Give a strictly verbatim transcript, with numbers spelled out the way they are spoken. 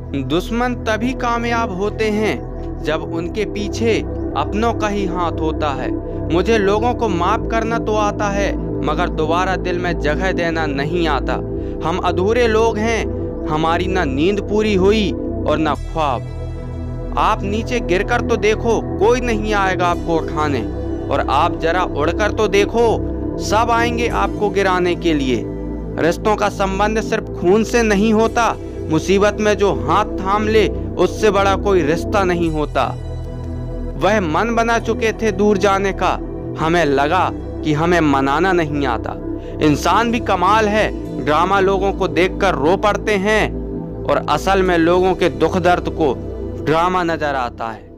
दुश्मन तभी कामयाब होते हैं जब उनके पीछे अपनों का ही हाथ होता है। मुझे लोगों को माफ करना तो आता है, मगर दोबारा दिल में जगह देना नहीं आता। हम अधूरे लोग हैं, हमारी ना नींद पूरी हुई और ना ख्वाब। आप नीचे गिरकर तो देखो, कोई नहीं आएगा आपको उठाने, और आप जरा उड़कर तो देखो, सब आएंगे आपको गिराने के लिए। रिश्तों का संबंध सिर्फ खून से नहीं होता, मुसीबत में जो हाथ थाम ले उससे बड़ा कोई रिश्ता नहीं होता। वह मन बना चुके थे दूर जाने का, हमें लगा कि हमें मनाना नहीं आता। इंसान भी कमाल है, ड्रामा लोगों को देखकर रो पड़ते हैं और असल में लोगों के दुख दर्द को ड्रामा नजर आता है।